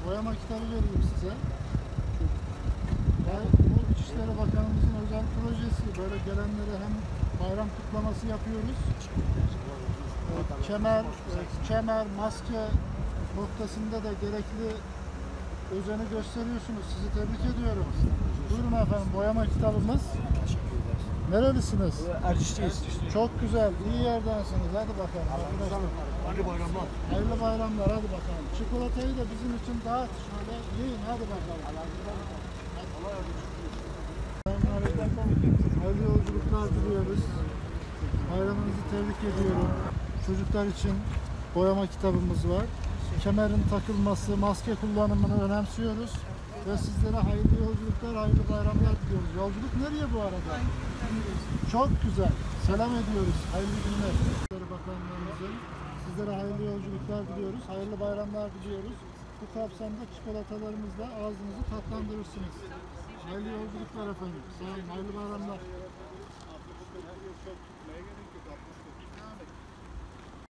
boyama kitabı vereyim size. Bu İçişleri Bakanımızın özel projesi. Böyle gelenlere hem bayram kutlaması yapıyoruz. Kemer, maske noktasında da gerekli özeni gösteriyorsunuz. Sizi tebrik ediyorum. Buyurun efendim, boyama kitabımız. Nerelisiniz? Erciş'teyiz. Çok güzel, iyi yerdensiniz. Hadi bakalım. Hayırlı bayramlar. Hayırlı bayramlar, hadi bakalım. Çikolatayı da bizim için dağıt. Şöyle yiyin, hadi bakalım. Hayırlı yolculuklar diliyoruz. Bayramınızı tebrik ediyorum. Çocuklar için boyama kitabımız var. Kemerin takılması, maske kullanımını önemsiyoruz. Ve sizlere hayırlı yolculuklar, hayırlı bayramlar diliyoruz. Yolculuk nereye bu arada? Çok güzel. Selam ediyoruz. Hayırlı günler. İçişleri Bakanlığımızın sizlere hayırlı yolculuklar diliyoruz. Hayırlı bayramlar diliyoruz. Bu kapsamda çikolatalarımızla ağzınızı tatlandırırsınız. Hayırlı yolculuklar efendim. Sağ olun. Hayırlı bayramlar.